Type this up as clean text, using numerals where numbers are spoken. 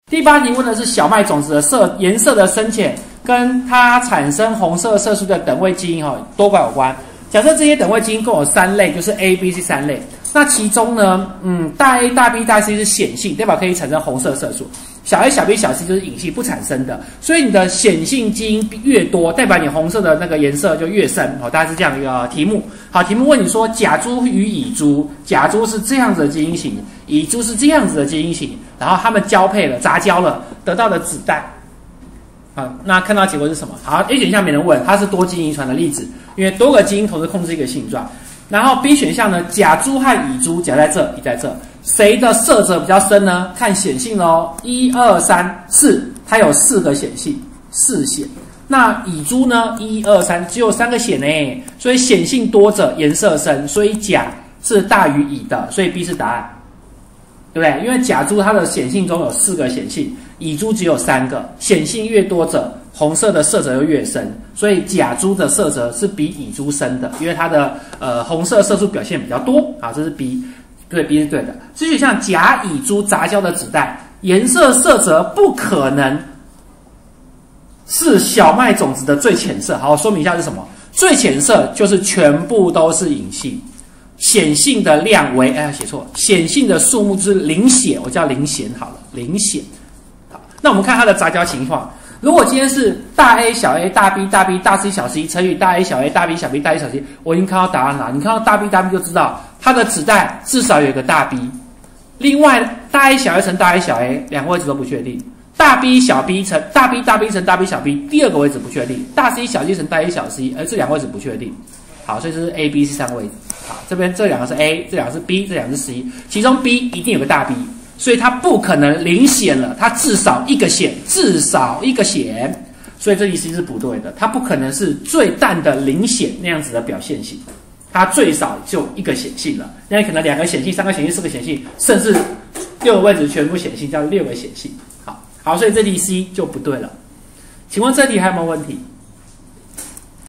第8题问的是小麦种子的颜色的深浅跟它产生红色色素的等位基因多寡有关。假设这些等位基因共有3类，就是 A、B、C 3类。那其中呢，大 A、大 B、大 C 是显性，代表可以产生红色色素。小 A、小 B、小 C 就是隐性不产生的。所以你的显性基因越多，代表你红色的那个颜色就越深。大概是这样一个题目。好，题目问你说甲猪与乙猪，甲猪是这样子的基因型，乙猪是这样子的基因型，然后它们交配了，杂交了，得到的子代。好，那看到结果是什么？好 ，A 选项没人问，它是多基因遗传的例子，因为多个基因同时控制一个性状。然后 B 选项呢，甲猪和乙猪，甲在这，乙在这，谁的色泽比较深呢？看显性哦，1、2、3、4，它有4个显性，4显。那乙猪呢？1、2、3只有3个显呢，所以显性多者颜色深，所以甲是大于乙的，所以 B 是答案。对不对？因为甲猪它的显性中有4个显性，乙猪只有3个，显性越多者，红色的色泽就越深，所以甲猪的色泽是比乙猪深的，因为它的红色色素表现比较多。好，这是 B， 对 B 是对的。至于像甲乙猪杂交的子代，颜色色泽不可能是小麦种子的最浅色。好，说明一下是什么？最浅色就是全部都是隐性。显性的量为写错，显性的数目就是0显，我叫0显好了，0显。好，那我们看它的杂交情况。如果今天是大 A 小 A 大 B 大 B 大 C 小 C 乘以大 A 小 A 大 B 小 B 大 A 小 C， 我已经看到答案了。你看到大 B 大 B 就知道它的子代至少有一个大 B。另外大 A 小 A 乘大 A 小 A 2个位置都不确定。大 B 小 B 乘大 B 大 B 乘大 B 小 B 第2个位置不确定。大 C 小 C 乘大 A 小 C， 这2个位置不确定。好，所以这是 A、B、C 3个位置。好，这边这2个是 A， 这2个是 B， 这2个是 C， 其中 B 一定有个大 B， 所以它不可能0显了，它至少1个显，至少1个显，所以这题 C 是不对的，它不可能是最淡的0显那样子的表现型，它最少就1个显性了，那可能2个显性、3个显性、4个显性，甚至6个位置全部显性，叫6个显性。好，所以这题 C 就不对了。请问这题还有没有问题？